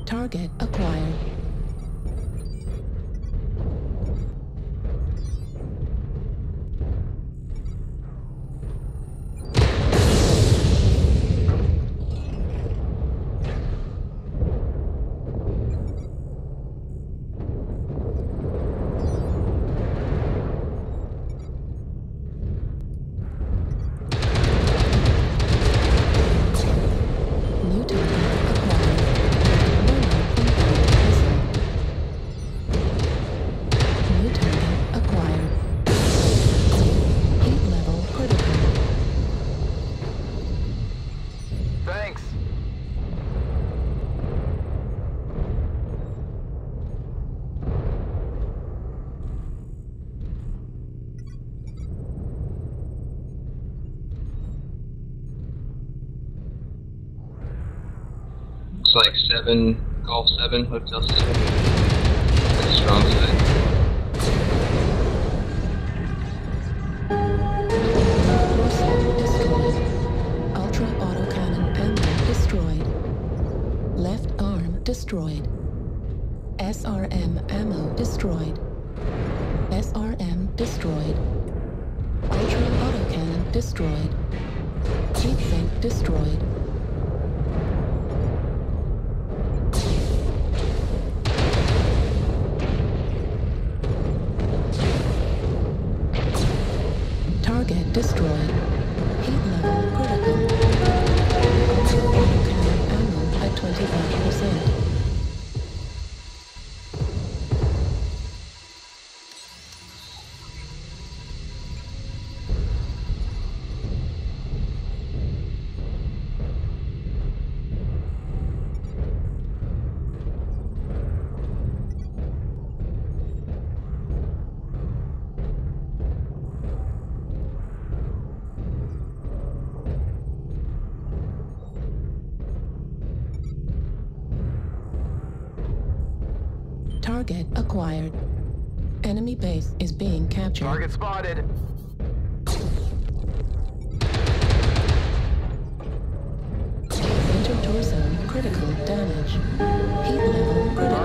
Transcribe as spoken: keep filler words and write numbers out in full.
Target acquired. Looks like seven, Golf seven, Hotel seven. That's a strong side. Destroyed. Ultra autocannon ammo destroyed. Left arm destroyed. S R M ammo destroyed. S R M destroyed. Ultra autocannon destroyed. Heat sink destroyed. Target destroyed. Heat level critical. Ultra autocannon ammo at twenty-five percent. Target acquired. Enemy base is being captured. Target spotted. Intertorso critical damage. Heat level critical.